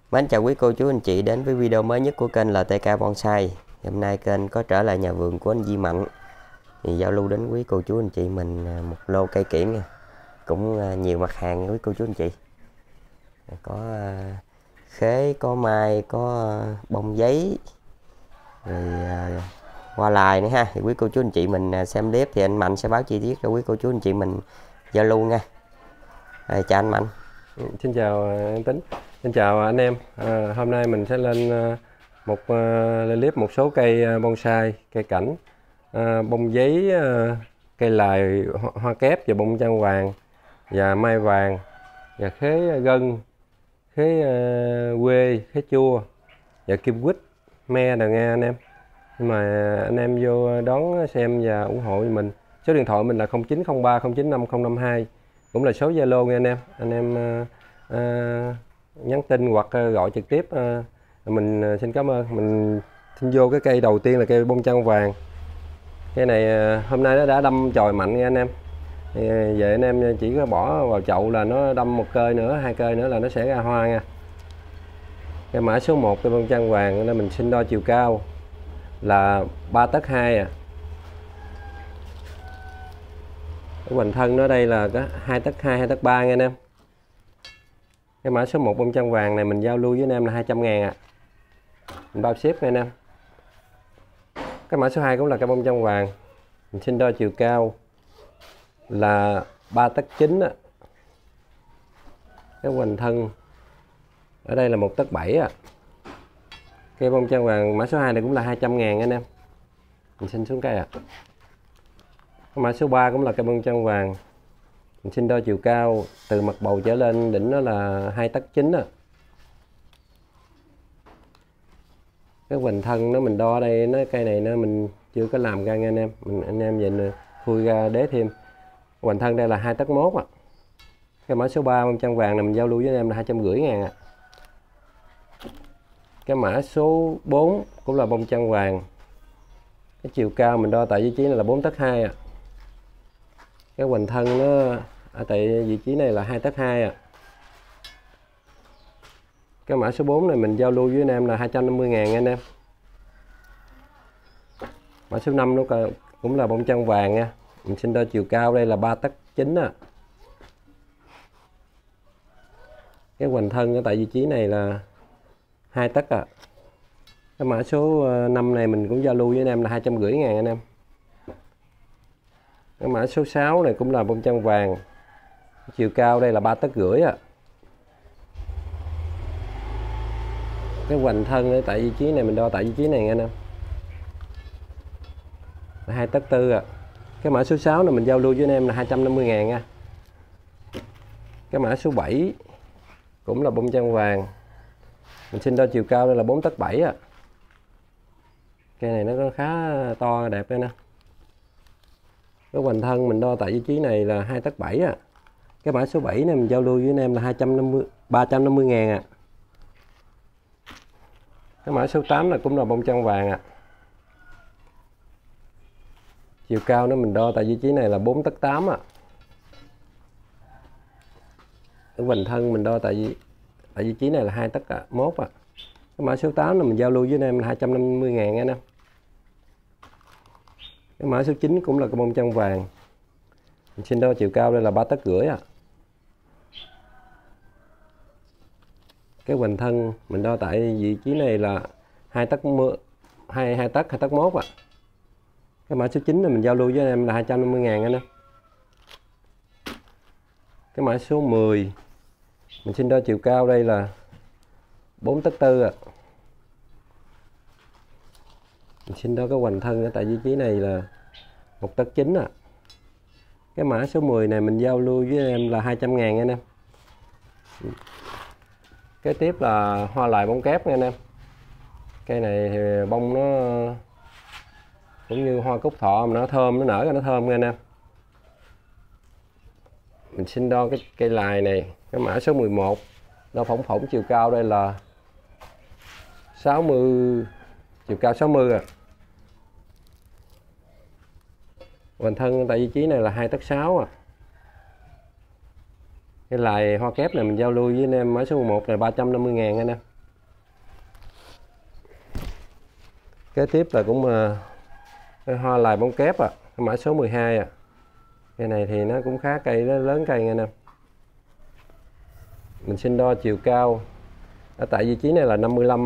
Mến chào quý cô chú anh chị đến với video mới nhất của kênh LTK Bonsai. Hôm nay kênh có trở lại nhà vườn của anh Di Mạnh thì giao lưu đến quý cô chú anh chị mình một lô cây kiểng nha. Cũng nhiều mặt hàng quý cô chú anh chị. Có khế, có mai, có bông giấy, rồi hoa lài nữa ha. Thì quý cô chú anh chị mình xem clip thì anh Mạnh sẽ báo chi tiết cho quý cô chú anh chị mình giao lưu nha. Chào anh Mạnh. Xin chào anh Tính, xin chào anh em. Hôm nay mình sẽ lên lên clip một số cây bonsai, cây cảnh, bông giấy, cây lài, hoa kép và bông trang hoàng và mai vàng và khế gân, khế quê, khế chua và kim quýt, me nè nghe anh em. Nhưng mà anh em vô đón xem và ủng hộ cho mình. Số điện thoại mình là 0903 095 052, cũng là số Zalo nha anh em. Anh em nhắn tin hoặc gọi trực tiếp. Mình xin cảm ơn. Mình xin vô cái cây đầu tiên là cây bông trang vàng. Cây này hôm nay nó đã đâm chồi mạnh nha anh em. Vậy anh em chỉ có bỏ vào chậu là nó đâm một cây nữa, hai cây nữa là nó sẽ ra hoa nha. Cây mã số 1 cây bông trang vàng nên mình xin đo chiều cao là 3 tấc 2 à. Cái hoành thân nó đây là có 2 tấc 2, 2 tấc 3 nha anh em. Cái mã số 1 bông trang vàng này mình giao lưu với anh em là 200.000 à. Mình bao ship nha anh em. Cái mã số 2 cũng là cái bông trang vàng. Mình xin đo chiều cao là 3 tấc 9 á. Cái hoành thân ở đây là 1 tấc 7 à. Cây bông trang vàng mã số 2 này cũng là 200.000 anh em. Mình xin xuống cây à. Cái mã số 3 cũng là cây bông trang vàng. Mình xin đo chiều cao từ mặt bầu trở lên đỉnh nó là 2 tấc 9 à. Cái hoành thân nó mình đo ở đây, nó cây này nó mình chưa có làm ra nha anh em. Anh em nhìn khui ra đế thêm. Hoành thân đây là 2 tấc 1 à. Cái mã số 3 bông trang vàng này mình giao lưu với anh em là 250.000 à. Cái mã số 4 cũng là bông trang vàng. Cái chiều cao mình đo tại vị trí này là 4 tấc 2 à. Cái hoành thân nó ở tại vị trí này là 2 tấc 2 à. Cái mã số 4 này mình giao lưu với anh em là 250.000 nha anh em. Mã số 5 nó cũng là bông trang vàng nha. Mình xin đo chiều cao đây là 3 tấc 9 à. Cái hoành thân ở tại vị trí này là 2 tấc à. Cái mã số 5 này mình cũng giao lưu với anh em là 250.000 anh em. Cái mã số 6 này cũng là bông trang vàng. Chiều cao đây là 3 tấc rưỡi à. Cái hoành thân ở tại vị trí này mình đo tại vị trí này nha anh em. 2 tấc 4 à. Cái mã số 6 này mình giao lưu với anh em là 250.000 nha. Cái mã số 7 cũng là bông trang vàng. Mình xin đo chiều cao đây là 4 tấc 7 à. Cây này nó khá to đẹp đây nè. Cái hoành thân mình đo tại vị trí này là 2 tấc 7 à. Cái mã số 7 này mình giao lưu với anh em là 350.000 à. Cái mã số 8 là cũng là bông trang vàng à. Chiều cao nó mình đo tại vị trí này là 4 tấc 8 à. Cái hoành thân mình đo tại vị trí này là 2 tấc 1 à. Cái mã số 8 là mình giao lưu với anh em là 250.000 nha anh em. Cái mã số 9 cũng là cái bông trang vàng. Mình xin đo chiều cao đây là 3 tấc rưỡi à. Cái hoành thân mình đo tại vị trí này là 2 tấc 2 tấc 1 à. Cái mã số 9 này mình giao lưu với anh em là 250.000 anh em. Cái mã số 10 mình xin đo chiều cao đây là 4 tấc 4 à. Mình xin đo cái hoành thân ở tại vị trí này là 1 tấc 9 à. Cái mã số 10 này mình giao lưu với em là 200.000 anh em. Kế tiếp là hoa lài bông kép nha anh em. Cây này thì bông nó cũng như hoa cúc thọ mà nó thơm, nó nở ra nó thơm nha anh em. Mình xin đo cái cây lài này, cái mã số 11. Đo phỏng chiều cao đây là 60, chiều cao 60 à. Hoành thân tại vị trí này là 2 tấc 6 à. Cái lài hoa kép này mình giao lưu với anh em mã số 11 này 350.000 anh em. Kế tiếp là cũng cái hoa lài bông kép cái mã số 12 Cây này thì nó cũng khá cây, nó lớn cây nghe nè. Mình xin đo chiều cao ở tại vị trí này là 55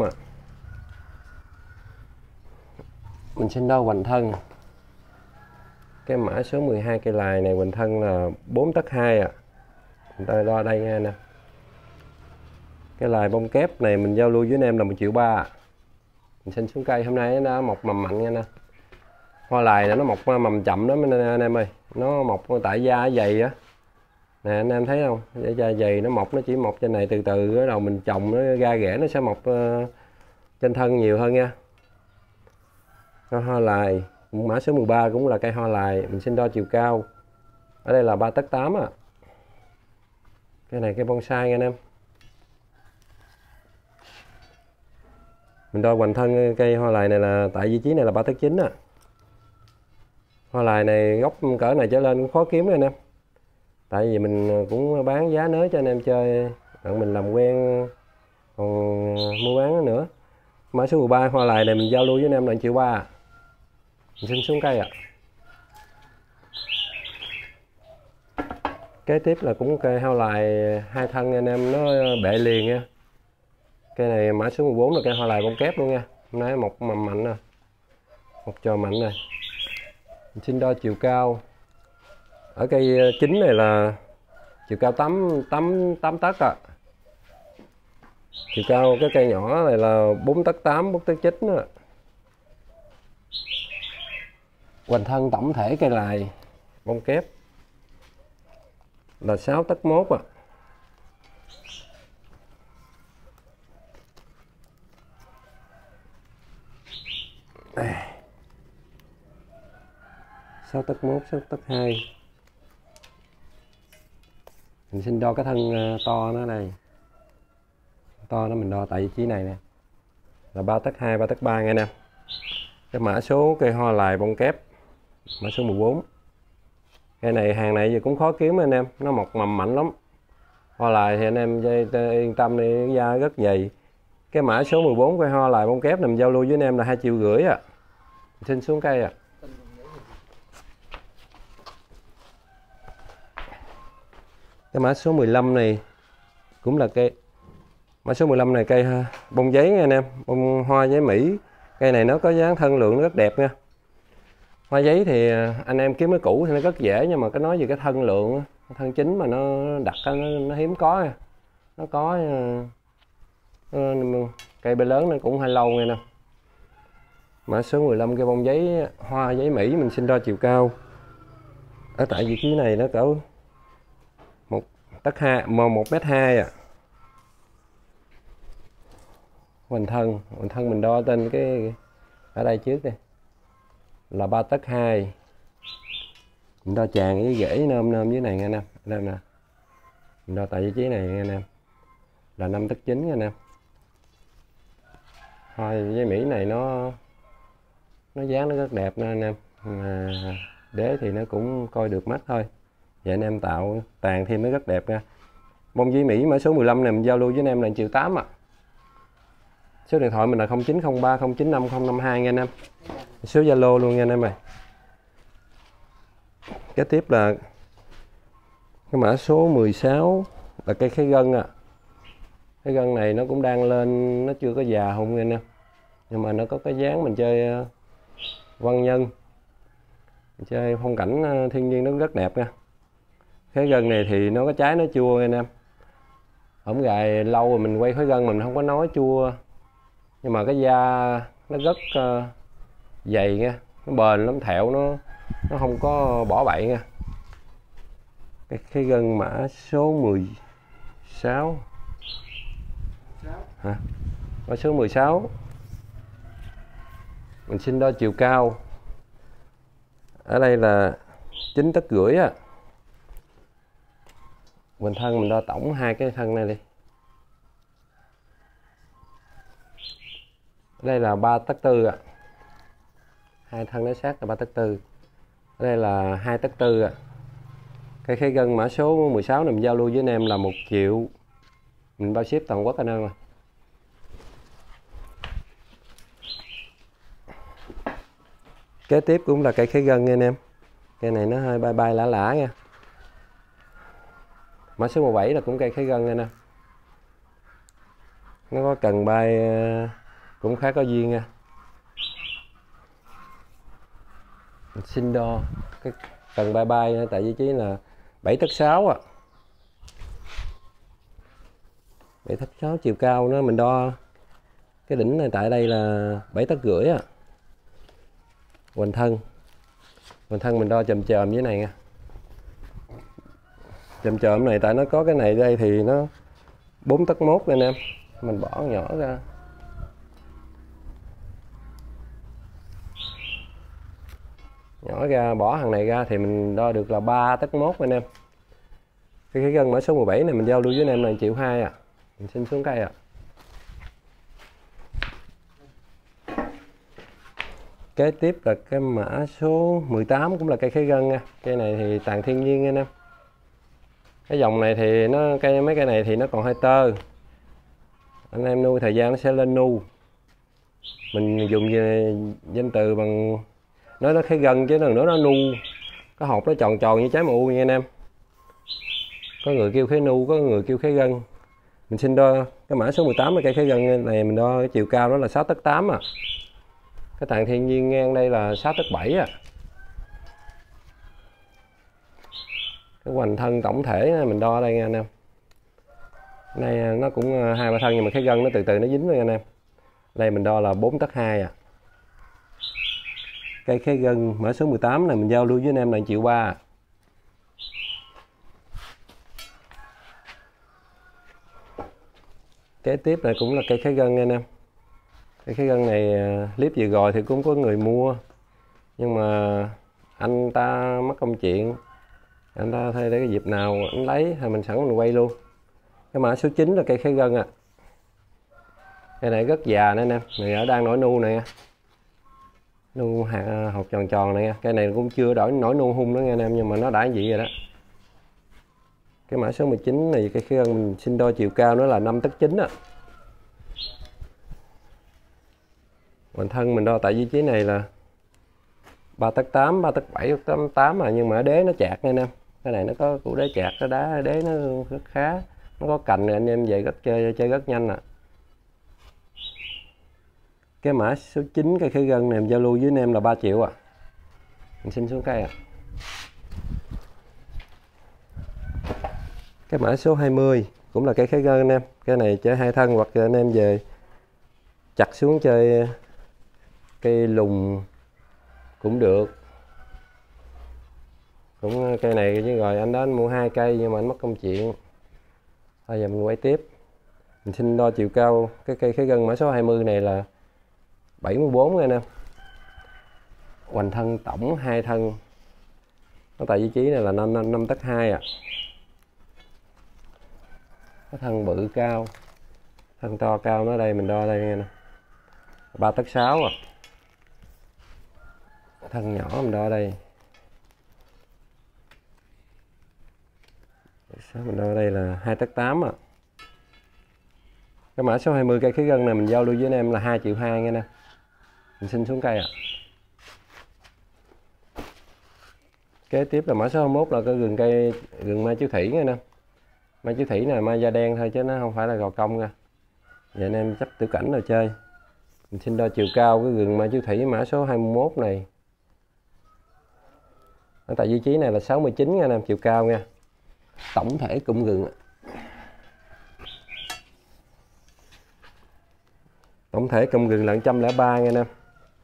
Mình xin đo hoành thân. Cái mã số 12 cây lài này hoành thân là 4 tấc 2 Mình đo đây nghe nè. Cái lài bông kép này mình giao lưu với anh em là 1,3 triệu. Mình xin xuống cây hôm nay nó mọc mầm mạnh nha nè. Hoa lài này nó mọc mầm chậm đó anh em ơi. Nó mọc tại da dày nè anh em thấy không, da dày nó mọc, nó chỉ mọc trên này từ từ, cái đầu mình trồng nó ra rễ nó sẽ mọc trên thân nhiều hơn nha. Hoa lài mã số 13 cũng là cây hoa lài. Mình xin đo chiều cao ở đây là 3 tấc 8 Cái này cây bonsai nha anh em. Mình đo hoành thân cây hoa lài này là tại vị trí này là 3 tấc 9 Hoa lài này gốc cỡ này trở lên cũng khó kiếm rồi anh em. Tại vì mình cũng bán giá nới cho anh em chơi, mình làm quen còn mua bán nữa. Mã số 13 hoa lài này mình giao lưu với anh em là 1,3 triệu. Mình xin xuống cây Kế tiếp là cũng cây hoa lài 2 thân anh em, nó bệ liền nha. Cây này mã số 14 là cây hoa lài bông kép luôn nha. Hôm nay mọc mầm mạnh nè, một trò mạnh này. Mình xin đo chiều cao ở cây chính này là chiều cao 8 tấc Chiều cao cái cây nhỏ này là 4 tấc 8, 4 tấc 9 Hoành thân tổng thể cây lài bông kép là 6 tấc 1 6 tấc 1, 6 tấc 2. Mình xin đo cái thân to nó đây. To nó mình đo tại vị trí này nè. Là 3 tấc 2, 3 tấc 3 nghe nè. Cái mã số cây hoa lài bông kép mã số 14. Cây này hàng này giờ cũng khó kiếm anh em, nó mọc mầm mạnh lắm. Hoa lài thì anh em yên tâm đi, da rất dày. Cái mã số 14 cây hoa lài bông kép nằm giao lưu với anh em là 2,5 triệu. Xin xuống cây Cái mã số 15 này cũng là cây, mã số 15 này cây bông giấy nha anh em, bông hoa giấy Mỹ. Cây này nó có dáng thân lượng nó rất đẹp nha. Hoa giấy thì anh em kiếm cái cũ thì nó rất dễ, nhưng mà cái nói về cái thân lượng, thân chính mà nó đặt nó hiếm có nha. Nó có cây bê lớn nó cũng hơi lâu nha nè. Mã số 15 cây bông giấy hoa giấy Mỹ. Mình xin đo chiều cao ở tại vị trí này nó cỡ 1 tấc 2, 1m2 Hoành thân mình đo trên cái ở đây trước đây là 3 tấc 2. Mình đo tràn với rễ nôm dưới này nghe anh em. Đây nè. Mình đo tại vị trí này nghe anh em là 5 tấc 9 nha anh em. Hoa giấy Mỹ này nó dáng nó rất đẹp nè anh em. Đế thì nó cũng coi được mắt thôi. Vậy anh em tạo tàn thêm nó rất đẹp nha. Bông giấy Mỹ mã số 15 này mình giao lưu với anh em là 1,8 triệu. Số điện thoại mình là 0903 095 052 nha anh em. Số Zalo luôn nha anh em ơi. Kế tiếp là cái mã số 16 là cây khế gân Cái gân này nó cũng đang lên, nó chưa có già hung nha anh em. Nhưng mà nó có cái dáng mình chơi văn nhân, mình chơi phong cảnh thiên nhiên nó rất đẹp nha. Khế gân này thì nó có trái nó chua nha anh em. Ổng gài lâu rồi mình quay khế gân mình không có nói chua, nhưng mà cái da nó rất dày nha, nó bền lắm, thẹo nó không có bỏ bậy nha. Cái khế gân mã số 16 mã số 16. Mình xin đo chiều cao ở đây là 9 tấc rưỡi Hoành thân mình đo tổng hai cái thân này đi. Đây là 3 tấc 4 Hai thân nó sát là 3 tấc 4. Ở đây là 2 tấc 4 Cây khế gân mã số 16 này mình giao lưu với anh em là 1 triệu. Mình bao ship toàn quốc anh em. Kế tiếp cũng là cây khế gân nha anh em. Cây này nó hơi bay bay lả lả nha. Mã số 17 là cũng cây khế gân nha nè. Nó có cần bay cũng khá có duyên nha. Mình xin đo cái cần bay bay tại vị trí là 7,6 tấc. 7,6 chiều cao nó mình đo cái đỉnh này tại đây là 7,5 tấc. Hoành thân mình đo chồm chồm dưới này nha. Chồm chồm này tại nó có cái này đây thì nó 4,1 tấc anh em. Mình bỏ nhỏ ra. Nhỏ ra bỏ hàng này ra thì mình đo được là 3,1 tấc anh em. Cái gân mã số 17 này mình giao lưu với anh em là 1,2 triệu à. Mình xin xuống cây ạ. Kế tiếp là cái mã số 18 cũng là cây khế gân nha. Cây này thì tàn thiên nhiên anh em. Cái dòng này thì nó mấy cây này thì nó còn hơi tơ. Anh em nuôi thời gian nó sẽ lên nu. Mình dùng danh từ bằng nói nó khế gân chứ đừng nói nó nu. Cái hộp nó tròn tròn như trái màu u nha anh em. Có người kêu khế nu, có người kêu khế gân. Mình xin đo cái mã số 18 là cây khế gân này mình đo cái chiều cao đó là 6,8 tấc à. Cái tàn thiên nhiên ngang đây là 6,7 tấc à. Cái hoành thân tổng thể mình đo đây nha anh em. Này nó cũng 2-3 thân nhưng mà khế gân nó từ từ nó dính thôi anh em. Đây mình đo là 4,2 tấc à. Cây khế gân mã số 18 này mình giao lưu với anh em là 1,3 triệu. Kế tiếp này cũng là cây khế gân anh em. Cây khế gân này clip vừa rồi thì cũng có người mua. Nhưng mà anh ta mất công chuyện. Anh ta thay để cái dịp nào anh lấy thì mình sẵn mình quay luôn. Cái mã số 9 là cây khế gân à. Cây này rất già nè anh em. Này ở đang nổi nu này. Nu hột tròn tròn này. Cây này cũng chưa nổi nu hung nữa nha anh em. Nhưng mà nó đã vậy rồi đó. Cái mã số 19 này cây khế gân mình xin đo chiều cao nó là 5,9 tấc á. Hoành thân mình đo tại vị trí này là 3,8 tấc, 3,7 tấc, 8 à, nhưng mà đế nó chạc nha anh em. Cái này nó có củ đế chạc, cái đá đế nó rất khá. Nó có cành rồi anh em về rất chơi rất nhanh à. Cái mã số 9 cây khế gân này giao lưu với anh em là 3 triệu à. Mình xin xuống cây à. Cái mã số 20 cũng là cây khế gân anh em. Cái này chơi 2 thân hoặc anh em về chặt xuống chơi cây lùng cũng được. Cũng cây này chứ rồi anh đó anh mua 2 cây nhưng mà anh mất công chuyện. Thôi giờ mình quay tiếp. Mình xin đo chiều cao cái cây khế gân mã số 20 này là 74 anh em. Hoành thân tổng 2 thân. Nó tại vị trí này là 5,2 tấc à. Cái thân bự cao. Thân to cao nó đây mình đo đây nha nè. 3,6 tấc à. Thân nhỏ mình đo đây. Mình đo đây là 2,8 tấc à. Cái mã số 20 cây khế gân này mình giao lưu với anh em là 2,2 triệu nha nè. Mình xin xuống cây ạ. Kế tiếp là mã số 21 là cái gừng mai chiếu thủy nha nè. Mai chiếu thủy này mai da đen thôi chứ nó không phải là gò công nha. Vậy anh em chấp tiểu cảnh rồi chơi. Mình xin đo chiều cao cái gừng mai chiếu thủy mã số 21 này. Ở tại vị trí này là 69 nha anh em, chiều cao nha. Tổng thể cụm gừng. Tổng thể cụm gừng là 103 nha anh em.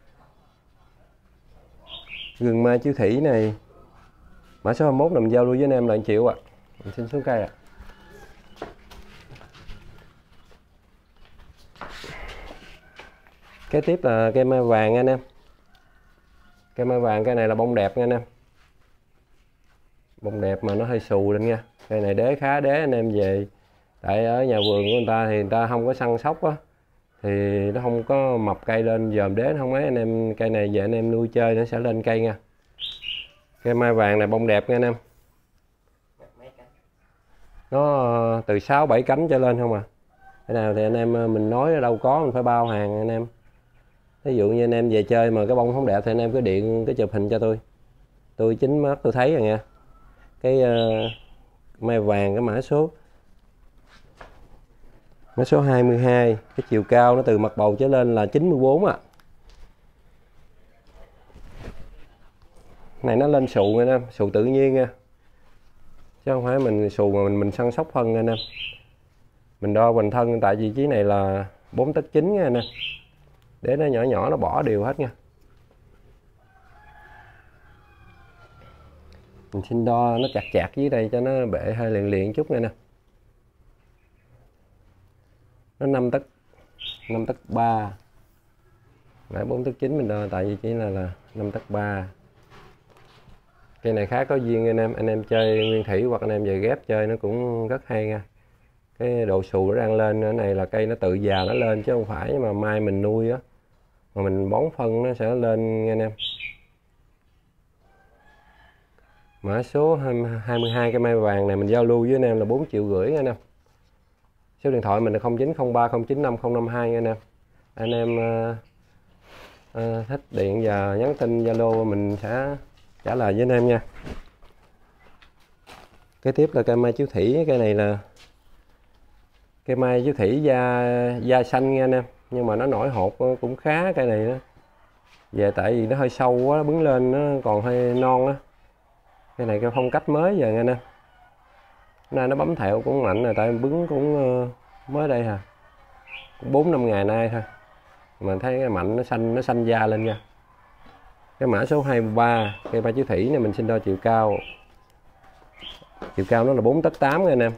Gừng mai chiếu thủy này mã số 21 là mình giao lưu với anh em là 1 triệu ạ. Mình xin xuống cây ạ. Kế tiếp là cây mai vàng nha anh em. Cây mai vàng cây này là bông đẹp nha anh em. Bông đẹp mà nó hơi xù lên nha. Cây này đế khá đế anh em về. Tại ở nhà vườn của người ta thì người ta không có săn sóc á. Thì nó không có mập cây lên dòm đế không ấy anh em. Cây này về anh em nuôi chơi nó sẽ lên cây nha. Cây mai vàng này bông đẹp nha anh em. Nó từ 6-7 cánh trở lên không à. Cái nào thì anh em mình nói đâu có mình phải bao hàng anh em. Ví dụ như anh em về chơi mà cái bông không đẹp thì anh em cứ điện cái chụp hình cho tôi chính mắt tôi thấy rồi nha. Cái mai vàng cái mã số 22, cái chiều cao nó từ mặt bầu trở lên là 94 ạ. Này nó lên xù nha anh em, xù tự nhiên nha, chứ không phải mình xù mà mình săn sóc phân nha anh em. Mình đo hoành thân tại vị trí này là 4 tấc 9 nha anh em, để nó nhỏ nhỏ nó bỏ đều hết nha. Mình xin đo nó chặt chặt dưới đây cho nó bệ hơi liền liền chút nha nè. Nó 5 tấc 3. Nãy 4 tấc 9 mình đo tại vị trí là 5 tấc 3. Cây này khá có duyên anh em chơi nguyên thủy hoặc anh em về ghép chơi nó cũng rất hay nha. Cái độ xù nó đang lên, cái này là cây nó tự già nó lên chứ không phải mà mai mình nuôi á mà mình bón phân nó sẽ lên nha anh em. Mã số 22 cây mai vàng này mình giao lưu với anh em là 4,5 triệu nha anh em. Số điện thoại mình là 0903 095 052 nha anh em. Anh em thích điện và nhắn tin Zalo mình sẽ trả lời với anh em nha. Kế tiếp là cây mai chiếu thủy, cây này là cây mai chiếu thủy da xanh nha anh em, nhưng mà nó nổi hột cũng khá cây này đó. Về tại vì nó hơi sâu quá, bứng lên nó còn hơi non á. Cây này cái phong cách mới giờ nha anh em. Nay nó bấm thẹo cũng mạnh rồi, tại bứng cũng mới đây hà, 4-5 ngày nay thôi mà thấy cái mạnh nó xanh da lên nha. Cái mã số 23 cây mai chiếu thủy này mình xin đo chiều cao nó là 4 tấc 8 nha anh em.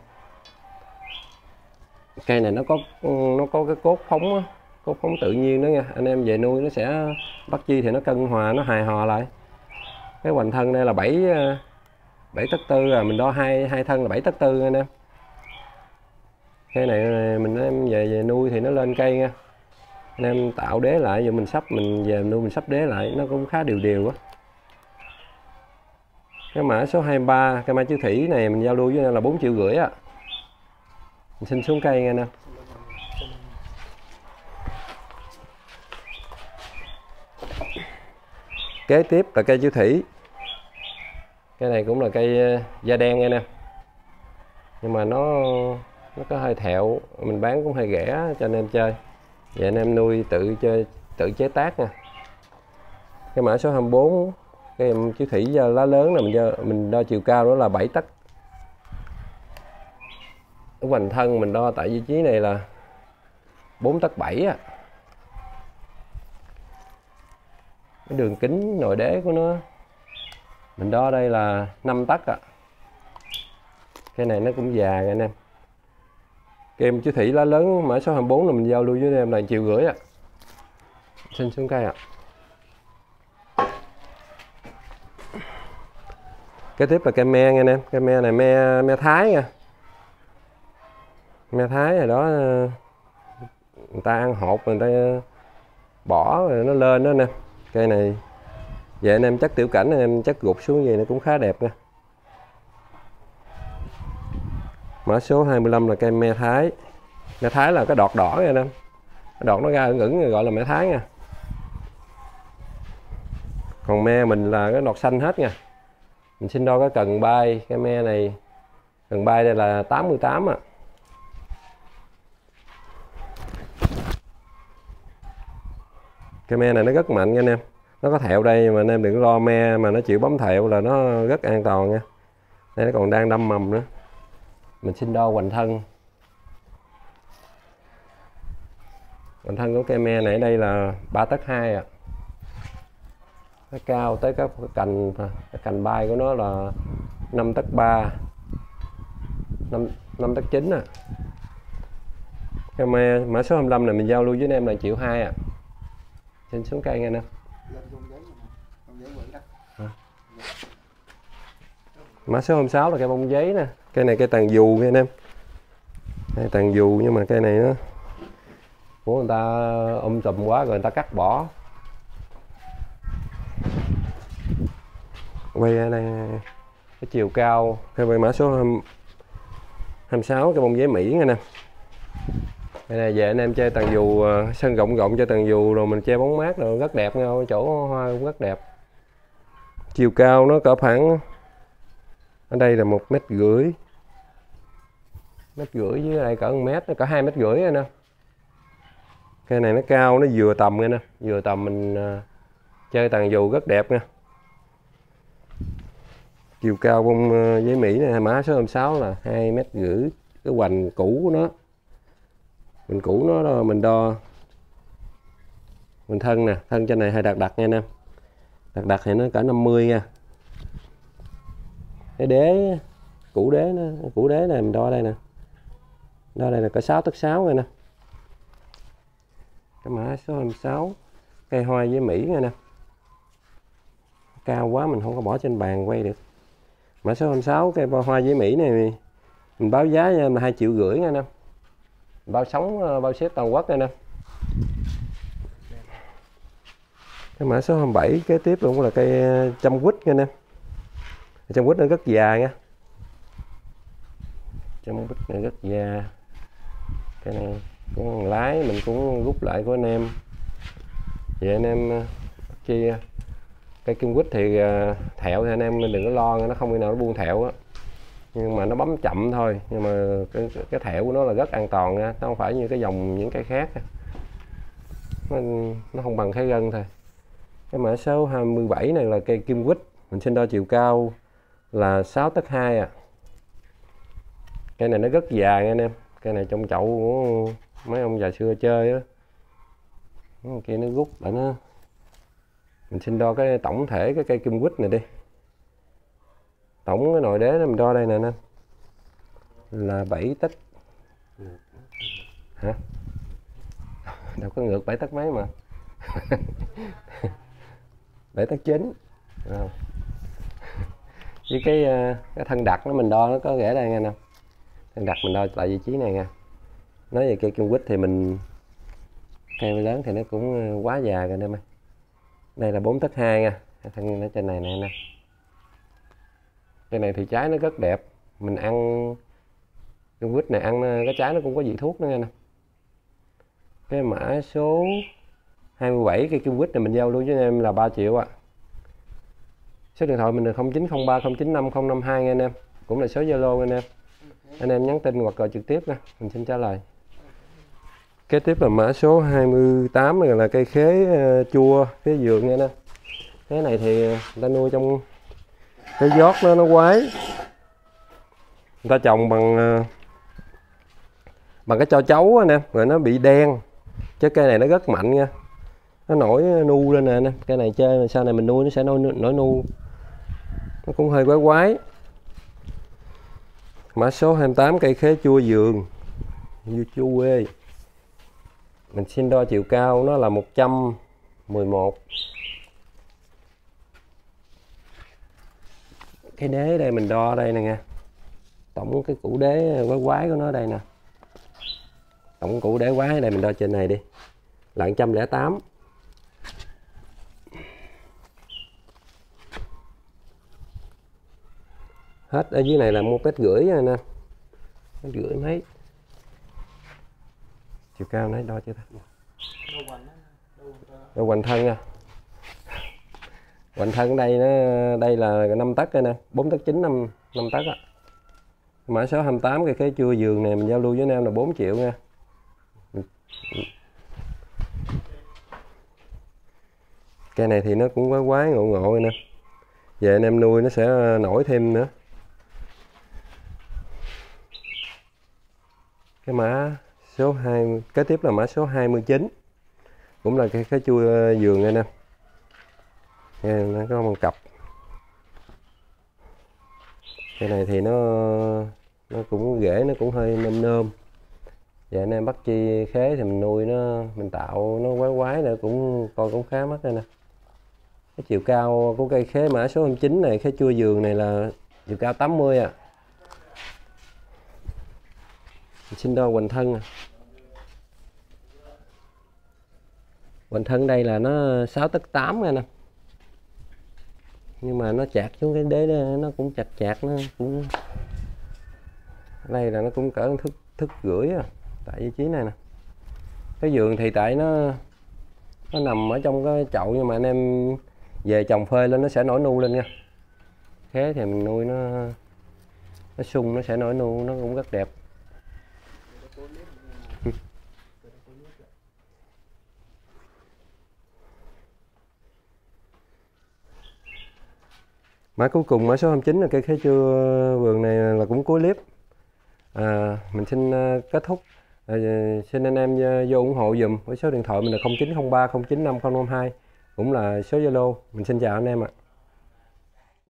Cây này nó có cái cốt phóng tự nhiên đó nha, anh em về nuôi nó sẽ bắt chi thì nó cân hòa, nó hài hòa lại. Cái hoành thân đây là 7 tấc 4 rồi, mình đo hai thân là 7 tấc 4 anh em. Cây này mình em về nuôi thì nó lên cây nha. Anh em tạo đế lại, giờ mình về nuôi mình sắp đế lại nó cũng khá đều á. Cái mã số 23 cây mai chiếu thủy này mình giao lưu với là 4,5 triệu á. Mình xin xuống cây nha nè. Kế tiếp là cây chiếu thủy. Cây này cũng là cây da đen nha nè, nhưng mà nó có hơi thẹo, mình bán cũng hơi rẻ cho anh em chơi. Vậy anh em nuôi tự chế tác nha. Cái mã số 24 cái em chiếu thủy da lá lớn là mình đo chiều cao đó là 7 tấc. Cái hoành thân mình đo tại vị trí này là 4 tấc 7 á. Cái đường kính nội đế của nó mình đo đây là 5 tấc ạ. Cái này nó cũng già nha anh em. Kem chiếu thủy lá lớn mã số 24 là mình giao lưu với anh em là 1,5 triệu ạ. Xin xuống cây ạ. Kế tiếp là cây me nha anh em. Cây me này me Thái nha. Me Thái rồi đó, người ta ăn hột người ta bỏ rồi nó lên đó nè. Cây này vậy anh em chắc tiểu cảnh anh em chắc gục xuống gì nó cũng khá đẹp nha. Mã số 25 là cây me Thái. Me Thái là cái đọt đỏ nha anh em. Cái đọt nó ra ửng gọi là me Thái nha. Còn me mình là cái đọt xanh hết nha. Mình xin đo cái cần bay, cái me này cần bay đây là 88 ạ. Cái me này nó rất mạnh nha anh em. Nó có thẹo đây mà anh em đừng lo me mà nó chịu bấm thẹo là nó rất an toàn nha. Đây nó còn đang đâm mầm nữa. Mình xin đo hoành thân. Hoành thân của cây me này ở đây là 3 tấc 2 ạ. Nó cao tới cái cành bay của nó là 5 tấc 3, 5 tấc 9 à. Cây me mã số 25 này mình giao lưu với anh em là 1,2 triệu ạ. Xin xuống cây nha nè. Mã số 26 là cây bông giấy nè. Cây này cây tàn dù nha anh em. Cây tàn dù nhưng mà cây này nó của người ta tùm quá rồi người ta cắt bỏ. Quay ở đây cái chiều cao, cây mã số 26 cây bông giấy Mỹ nha nè. Đây này về anh em chơi tàn dù, sân rộng rộng cho tàn dù rồi mình chơi bóng mát rồi rất đẹp nha, chỗ hoa cũng rất đẹp. Chiều cao nó cỡ khoảng ở đây là 1,5 mét, với đây cỡ 1 mét, nó cỡ 2,5 mét rồi nè. Cây này nó cao, nó vừa tầm nha nè, vừa tầm mình chơi tàn dù rất đẹp nha. Chiều cao bông giấy Mỹ này mã số 26 là 2,5 mét. Cái hoành cũ của nó, mình cũ nó mình đo mình thân nè, thân trên này hơi đặc nha nè, đặc thì nó cỡ 50 nha. Cái đế củ đế này mình đo đây nè, đo đây là cỡ 6,6 nha nè. Cái mã số 26 cây hoa với Mỹ nha nè, cao quá mình không có bỏ trên bàn quay được. Mã số 26 cây hoa với Mỹ này mình báo giá là 2,5 triệu nha nè, bao sống bao ship toàn quốc nha nè. Cái mã số 27 kế tiếp cũng là cây trăm quýt nha nè, trăm quýt nó rất già nha, trăm quýt này rất già. Cái này cũng lái mình cũng rút lại của anh em. Vậy anh em chi cây kim quýt thì thẹo thì anh em đừng có lo, nó không khi nào nó buông thẹo á, nhưng mà nó bấm chậm thôi. Nhưng mà cái thẹo của nó là rất an toàn nha, nó không phải như cái dòng những cây khác, nó không bằng cái gân thôi. Cái mã số 27 này là cây kim quýt, mình xin đo chiều cao là 6,2 à. Cây này nó rất già nha anh em, cây này trong chậu của mấy ông già xưa chơi á. Kia nó rút lại nó. Mình xin đo cái tổng thể cái cây kim quýt này đi. Tổng cái nồi đế mình đo đây nè anh, là 7 tấc. Hả? Đâu có ngược 7 tấc mấy mà. 7 tấc 9. Với cái thân đặt nó mình đo nó có rẽ đây nha nè. Thân đặt mình đo tại vị trí này nha. Nói về cây kim quýt thì mình cây lớn thì nó cũng quá già rồi em ơi. Đây là 4,2 nha, thân nó trên này nè. Cây này thì trái nó rất đẹp, mình ăn kim quýt này ăn cái trái nó cũng có vị thuốc nữa nha nè. Cái mã số 27 cây kim quýt này mình giao lưu với anh em là 3 triệu ạ. Số điện thoại mình là 0903 095 052 nha anh em, cũng là số Zalo anh em. Anh em nhắn tin hoặc gọi trực tiếp nha, mình xin trả lời. Kế tiếp là mã số 28 này là cây khế chua, khế vườn nha nè. Cái này thì người ta nuôi trong cái giót nó quái. Người ta trồng bằng cái cho chấu anh em, rồi nó bị đen. Chứ cây này nó rất mạnh nha. Nó nổi nu lên nè anh em. Cây này chơi mà sau này mình nuôi nó sẽ nổi nu. Nó cũng hơi quái. Mã số 28 cây khế chua vườn. Chua quê. Mình xin đo chiều cao nó là 111. Cái đế đây mình đo đây nè nha. Tổng cái củ đế quái của nó đây nè. Tổng củ đế quái đây mình đo trên này đi. Là 108. Hết ở dưới này là 1,5 mét nè. 1,5 mét mấy. Chiều cao nãy đo chưa ta? Đâu hoành thân nha. Hoành thân đây là 5 tấc nè, 4,9 5 tấc á. Mã số 28 cây khế chua vườn này mình giao lưu với anh em là 4 triệu nha. Cây này thì nó cũng quái ngộ nè. Về anh em nuôi nó sẽ nổi thêm nữa. Cái mã số 2 kế tiếp là mã số 29. Cũng là cây khế chua vườn đây nè. Nó có một cặp. Cái này thì nó cũng rễ nó cũng hơi nôm. Vậy anh em bắt chi khế thì mình nuôi nó, mình tạo nó quái nữa cũng coi cũng khá mắt đây nè. Cái chiều cao của cây khế mã số 29 này, khế chua vườn này là chiều cao 80 à. Mình xin đo hoành thân à. Hoành thân đây là nó 6,8 nha nè. Nhưng mà nó chạc xuống cái đế đó, nó cũng chạc nó cũng đây là nó cũng cỡ thức rưỡi à, tại vị trí này nè. Cái vườn thì tại nó nằm ở trong cái chậu, nhưng mà anh em về trồng phơi lên nó sẽ nổi nu lên nha. Thế thì mình nuôi nó sung, nó sẽ nổi nu, nó cũng rất đẹp. Mã cuối cùng, mã số 29 là cây khế chua vườn này là cũng cuối clip. Mình xin kết thúc. Xin anh em vô ủng hộ dùm với số điện thoại mình là 0903 095 052, cũng là số Zalo. Mình xin chào anh em ạ.